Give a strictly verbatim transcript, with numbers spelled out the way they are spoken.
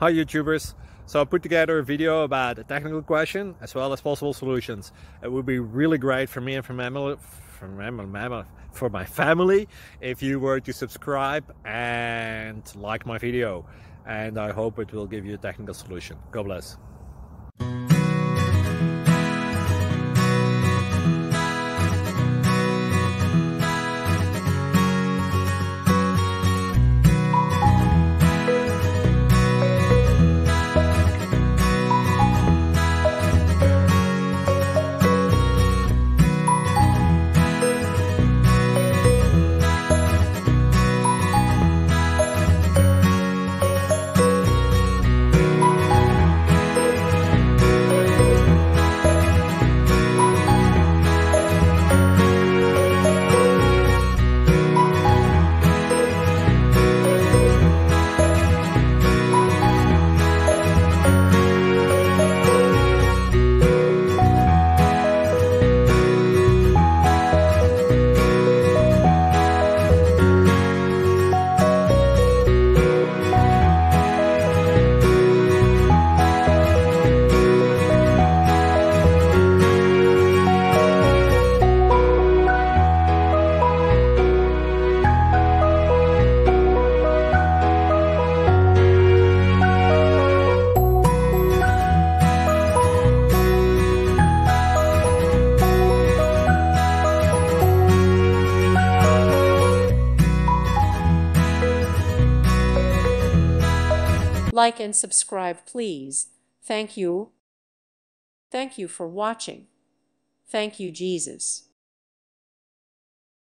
Hi YouTubers. So I put together a video about a technical question as well as possible solutions. It would be really great for me and for my family, for my, for my family if you were to subscribe and like my video. And I hope it will give you a technical solution. God bless. Like and subscribe, please. Thank you. Thank you for watching. Thank you, Jesus.